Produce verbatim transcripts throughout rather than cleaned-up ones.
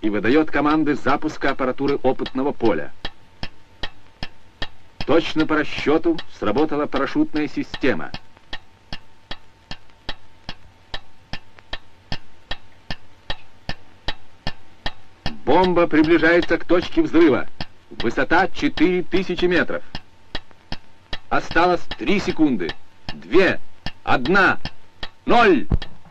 и выдает команды запуска аппаратуры опытного поля. Точно по расчету сработала парашютная система. Бомба приближается к точке взрыва. Высота четыре тысячи метров. Осталось три секунды. Две, одна, ноль.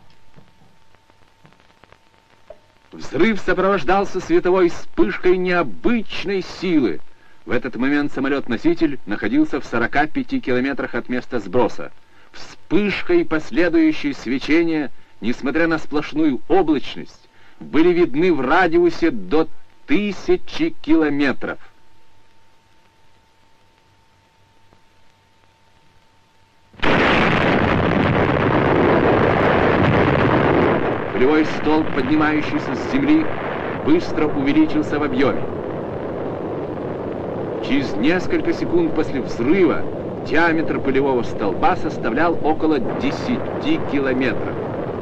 Взрыв сопровождался световой вспышкой необычной силы. В этот момент самолет-носитель находился в сорока пяти километрах от места сброса. Вспышка и последующее свечение, несмотря на сплошную облачность, были видны в радиусе до тысячи километров. Полевой столб, поднимающийся с земли, быстро увеличился в объеме. Через несколько секунд после взрыва диаметр полевого столба составлял около десяти километров.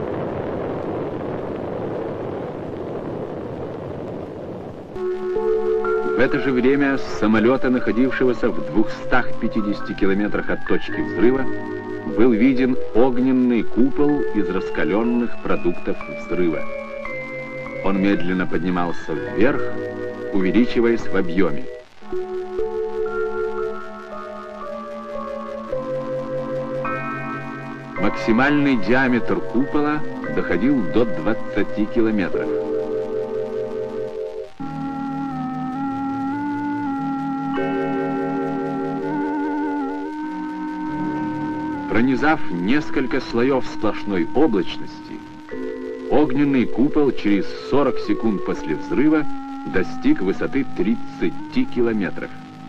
В это же время с самолета, находившегося в двухстах пятидесяти километрах от точки взрыва, был виден огненный купол из раскаленных продуктов взрыва. Он медленно поднимался вверх, увеличиваясь в объеме. Максимальный диаметр купола доходил до двадцати километров. Пронизав несколько слоев сплошной облачности, огненный купол через сорок секунд после взрыва достиг высоты тридцати километров.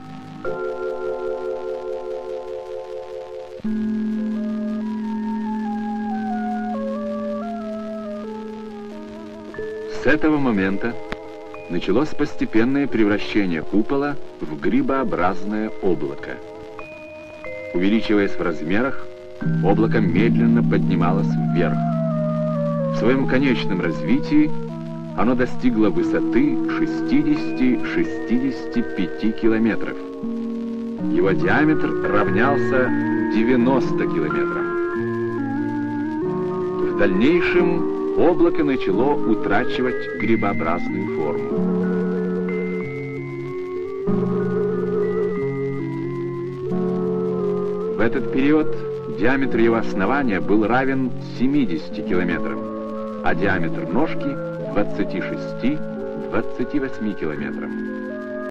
С этого момента началось постепенное превращение купола в грибообразное облако. Увеличиваясь в размерах, облако медленно поднималось вверх. В своем конечном развитии оно достигло высоты шестидесяти-шестидесяти пяти километров. Его диаметр равнялся девяноста километрам. В дальнейшем облако начало утрачивать грибообразную форму. В этот период диаметр его основания был равен семидесяти километрам, а диаметр ножки — двадцати шести — двадцати восьми километрам.